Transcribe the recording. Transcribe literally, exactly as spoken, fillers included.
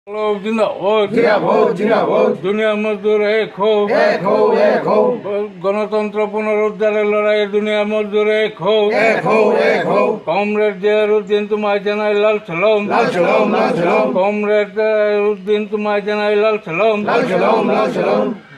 लोग जिंदाबाद जिंदाबाद जिंदाबाद दुनिया मजदूर एक हो एक हो एक हो গণতন্ত্র পুনরুদ্ধারের লড়াইয়ে দুনিয়া মজদুর এক হো एक हो एक हो কমরেড জিয়াউদ্দিন তোমায় জানাই লাল সালাম लाल सलाम लाल सलाम কমরেড উদ্দিন তোমায় জানাই লাল সালাম लाल सलाम लाल सलाम